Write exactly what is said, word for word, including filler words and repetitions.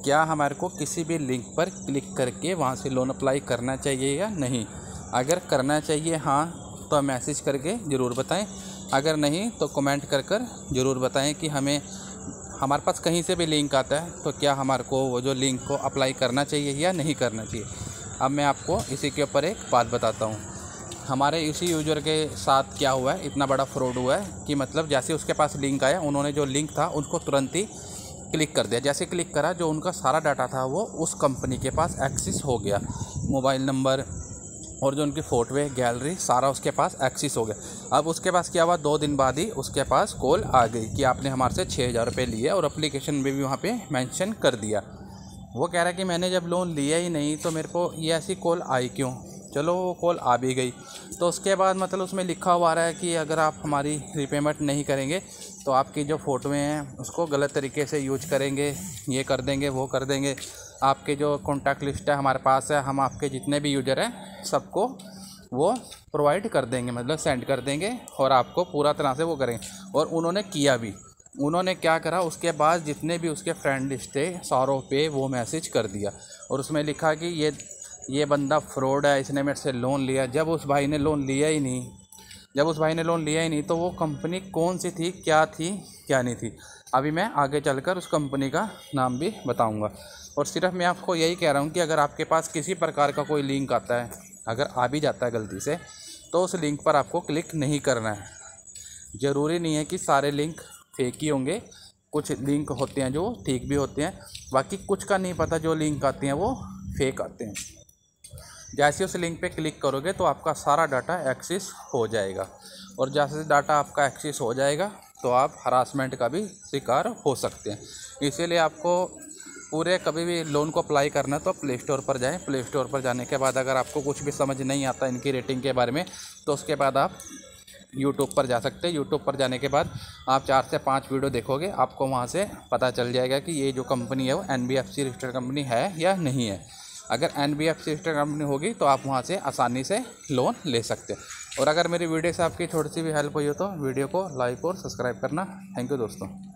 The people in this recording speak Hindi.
क्या हमारे को किसी भी लिंक पर क्लिक करके वहाँ से लोन अप्लाई करना चाहिए या नहीं। अगर करना चाहिए हाँ तो मैसेज करके ज़रूर बताएं, अगर नहीं तो कमेंट कर कर ज़रूर बताएं कि हमें हमारे पास कहीं से भी लिंक आता है तो क्या हमारे को वो जो लिंक को अप्लाई करना चाहिए या नहीं करना चाहिए। अब मैं आपको इसी के ऊपर एक बात बताता हूँ। हमारे इसी यूज़र के साथ क्या हुआ है, इतना बड़ा फ्रॉड हुआ है कि मतलब जैसे उसके पास लिंक आया, उन्होंने जो लिंक था उसको तुरंत ही क्लिक कर दिया। जैसे क्लिक करा, जो उनका सारा डाटा था वो उस कंपनी के पास एक्सेस हो गया। मोबाइल नंबर और जो उनकी फ़ोटो गैलरी सारा उसके पास एक्सेस हो गया। अब उसके पास क्या हुआ, दो दिन बाद ही उसके पास कॉल आ गई कि आपने हमारे से छः हज़ार रुपये लिए, और एप्लीकेशन में भी वहाँ पे मेंशन कर दिया। वो कह रहा है कि मैंने जब लोन लिया ही नहीं तो मेरे को ये ऐसी कॉल आई क्यों। चलो वो कॉल आ भी गई, तो उसके बाद मतलब उसमें लिखा हुआ आ रहा है कि अगर आप हमारी रीपेमेंट नहीं करेंगे तो आपकी जो फ़ोटोएँ हैं उसको गलत तरीके से यूज करेंगे, ये कर देंगे वो कर देंगे। आपके जो कॉन्टैक्ट लिस्ट है हमारे पास है, हम आपके जितने भी यूज़र हैं सबको वो प्रोवाइड कर देंगे, मतलब सेंड कर देंगे और आपको पूरा तरह से वो करेंगे। और उन्होंने किया भी। उन्होंने क्या करा, उसके बाद जितने भी उसके फ्रेंड लिस्ट थे सारों पे वो मैसेज कर दिया, और उसमें लिखा कि ये ये बंदा फ्रॉड है, इसने मेरे से लोन लिया। जब उस भाई ने लोन लिया ही नहीं जब उस भाई ने लोन लिया ही नहीं तो वो कंपनी कौन सी थी, क्या थी क्या नहीं थी, अभी मैं आगे चलकर उस कंपनी का नाम भी बताऊंगा। और सिर्फ मैं आपको यही कह रहा हूँ कि अगर आपके पास किसी प्रकार का कोई लिंक आता है, अगर आ भी जाता है गलती से, तो उस लिंक पर आपको क्लिक नहीं करना है। ज़रूरी नहीं है कि सारे लिंक फेक ही होंगे, कुछ लिंक होते हैं जो ठीक भी होते हैं, बाकी कुछ का नहीं पता, जो लिंक आते हैं वो फेक आते हैं। जैसे उस लिंक पे क्लिक करोगे तो आपका सारा डाटा एक्सेस हो जाएगा, और जैसे डाटा आपका एक्सेस हो जाएगा तो आप हरासमेंट का भी शिकार हो सकते हैं। इसीलिए आपको पूरे कभी भी लोन को अप्लाई करना है तो प्ले स्टोर पर जाएं। प्ले स्टोर पर जाने के बाद अगर आपको कुछ भी समझ नहीं आता इनकी रेटिंग के बारे में, तो उसके बाद आप यूट्यूब पर जा सकते हैं। यूट्यूब पर जाने के बाद आप चार से पाँच वीडियो देखोगे, आपको वहाँ से पता चल जाएगा कि ये जो कंपनी है वो N B F C registered company है या नहीं है। अगर N B F C registered company होगी तो आप वहाँ से आसानी से लोन ले सकते हैं। और अगर मेरी वीडियो से आपकी थोड़ी सी भी हेल्प हुई हो तो वीडियो को लाइक और सब्सक्राइब करना। थैंक यू दोस्तों।